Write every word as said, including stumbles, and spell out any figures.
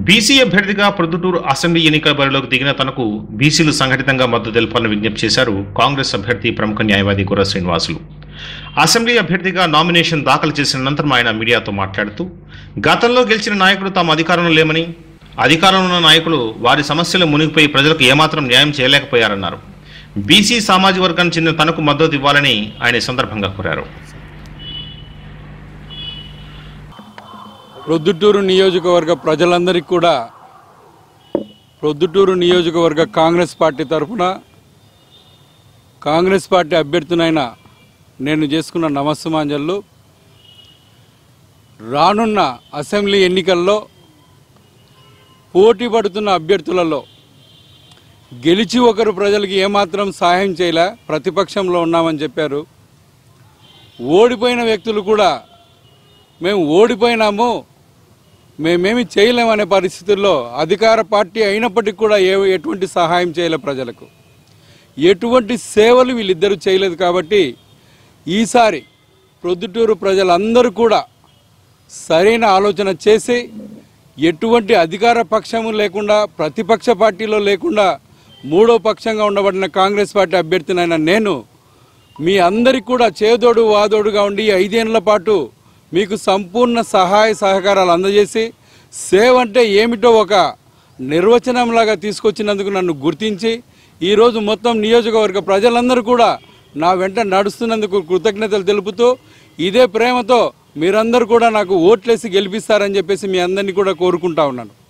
BC అభ్యర్థిగా Proddatur assembly ఎన్నికల బరిలోకి దిగిన తనకు బీసీలు సంఘటితంగా మద్దతు తెలపాలని విజ్ఞప్తి చేశారు కాంగ్రెస్ అభ్యర్థి ప్రముఖ న్యాయవాది గుర్ర శ్రీనివాసులు. అసెంబ్లీ అభ్యర్థిగా నామినేషన్ దాఖలు చేసిన అనంతరం ఆయన మీడియాతో మాట్లాడుతూ, గతంలో గెలిచిన నాయకులు తాము అధికారంలో లేమని, అధికారంలో ఉన్న నాయకులు వారి సమస్యలు మునిగిపోయి ప్రజలకు ఏమాత్రం న్యాయం చేయలేకపోయారన్నారు. బీసీ సామాజిక వర్గానికి చెందిన తనకు మద్దతు ఇవ్వాలని ఆయన ఈ సందర్భంగా కోరారు. ప్రొద్దుటూరు నియోజకవర్గ ప్రజలందరికీ కూడా ప్రొద్దుటూరు నియోజకవర్గ కాంగ్రెస్ పార్టీ తరఫున కాంగ్రెస్ పార్టీ అభ్యర్థినైన నేను చేసుకున్న నమస్సుమాంజలు. రానున్న అసెంబ్లీ ఎన్నికల్లో పోటీ పడుతున్న అభ్యర్థులలో గెలిచి ఒకరు ప్రజలకు ఏమాత్రం సహాయం చేయలే, ప్రతిపక్షంలో ఉన్నామని చెప్పారు. ఓడిపోయిన వ్యక్తులు కూడా మేము ఓడిపోయినాము, మేమేమి చేయలేమనే పరిస్థితుల్లో అధికార పార్టీ అయినప్పటికీ కూడా ఏ ఎటువంటి సహాయం చేయలే, ప్రజలకు ఎటువంటి సేవలు వీళ్ళిద్దరూ చేయలేదు. కాబట్టి ఈసారి ప్రొద్దుటూరు ప్రజలందరూ కూడా సరైన ఆలోచన చేసి ఎటువంటి అధికార పక్షము లేకుండా, ప్రతిపక్ష పార్టీలో లేకుండా మూడో పక్షంగా ఉండబడిన కాంగ్రెస్ పార్టీ అభ్యర్థినైనా నేను మీ అందరికీ కూడా చేదోడు వాదోడుగా ఉండి ఐదేళ్ల పాటు మీకు సంపూర్ణ సహాయ సహకారాలు అందజేసి సేవ అంటే ఏమిటో ఒక నిర్వచనంలాగా తీసుకొచ్చినందుకు నన్ను గుర్తించి ఈరోజు మొత్తం నియోజకవర్గ ప్రజలందరూ కూడా నా వెంట నడుస్తున్నందుకు కృతజ్ఞతలు తెలుపుతూ, ఇదే ప్రేమతో మీరందరూ కూడా నాకు ఓట్లేసి గెలిపిస్తారని చెప్పేసి మీ అందరినీ కూడా కోరుకుంటా ఉన్నాను.